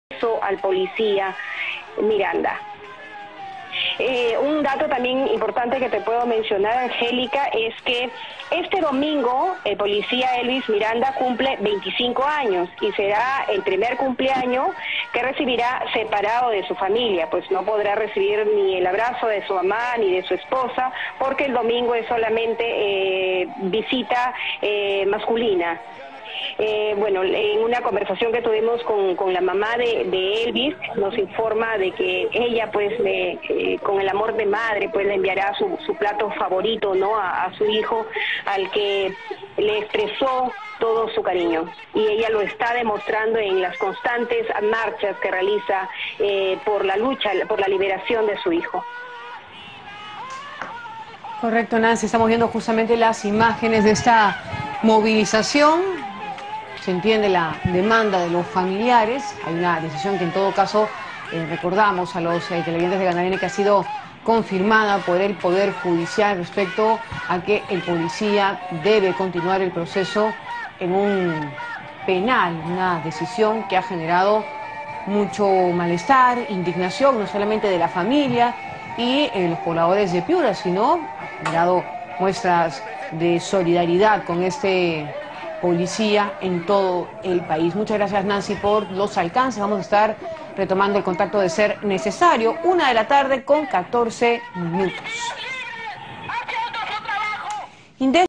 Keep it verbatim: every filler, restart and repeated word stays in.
al policía Miranda. Eh, un dato también importante que te puedo mencionar, Angélica, es que este domingo el policía Elvis Miranda cumple veinticinco años y será el primer cumpleaños que recibirá separado de su familia, pues no podrá recibir ni el abrazo de su mamá ni de su esposa, porque el domingo es solamente eh, visita eh, masculina. Eh, bueno, en una conversación que tuvimos con, con la mamá de, de Elvis, nos informa de que ella, pues, le, eh, con el amor de madre, pues, le enviará su, su plato favorito, ¿no?, a, a su hijo, al que le expresó todo su cariño. Y ella lo está demostrando en las constantes marchas que realiza eh, por la lucha, por la liberación de su hijo. Correcto, Nancy, estamos viendo justamente las imágenes de esta movilización. Se entiende la demanda de los familiares. Hay una decisión que en todo caso eh, recordamos a los eh, televidentes de Canal N que ha sido confirmada por el Poder Judicial respecto a que el policía debe continuar el proceso en un penal, una decisión que ha generado mucho malestar, indignación, no solamente de la familia y eh, los pobladores de Piura, sino ha generado muestras de solidaridad con este policía en todo el país. Muchas gracias, Nancy, por los alcances. Vamos a estar retomando el contacto de ser necesario. Una de la tarde con catorce minutos.